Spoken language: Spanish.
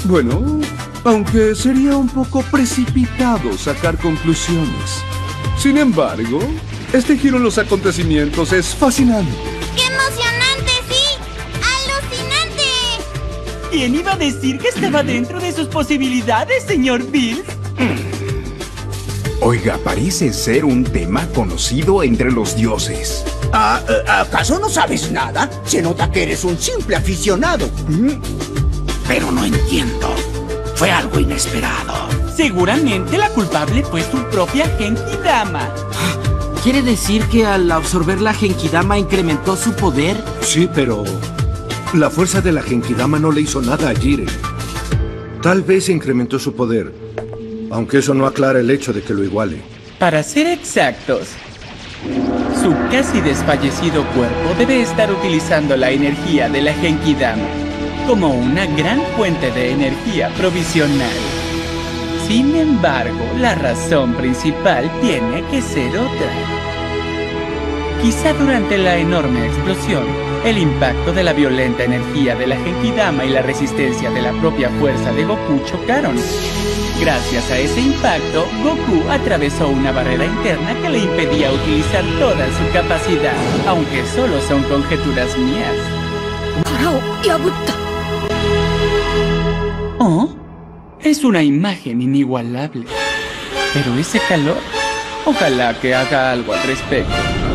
Bueno, aunque sería un poco precipitado sacar conclusiones. Sin embargo, este giro en los acontecimientos es fascinante. ¡Qué emocionante, sí! ¡Alucinante! ¿Quién iba a decir que estaba dentro de sus posibilidades, señor Bills? Oiga, parece ser un tema conocido entre los dioses. ¿Acaso no sabes nada? Se nota que eres un simple aficionado. Pero no entiendo. Fue algo inesperado. Seguramente la culpable fue su propia Genki-Dama. ¿Quiere decir que al absorber la Genki-Dama incrementó su poder? Sí, pero la fuerza de la Genki-Dama no le hizo nada a Jiren. Tal vez incrementó su poder, aunque eso no aclara el hecho de que lo iguale. Para ser exactos, su casi desfallecido cuerpo debe estar utilizando la energía de la Genki-Dama como una gran fuente de energía provisional. Sin embargo, la razón principal tiene que ser otra. Quizá durante la enorme explosión, el impacto de la violenta energía de la Genki-Dama y la resistencia de la propia fuerza de Goku chocaron. Gracias a ese impacto, Goku atravesó una barrera interna que le impedía utilizar toda su capacidad, aunque solo son conjeturas mías. Oh, es una imagen inigualable. Pero ese calor, ojalá que haga algo al respecto.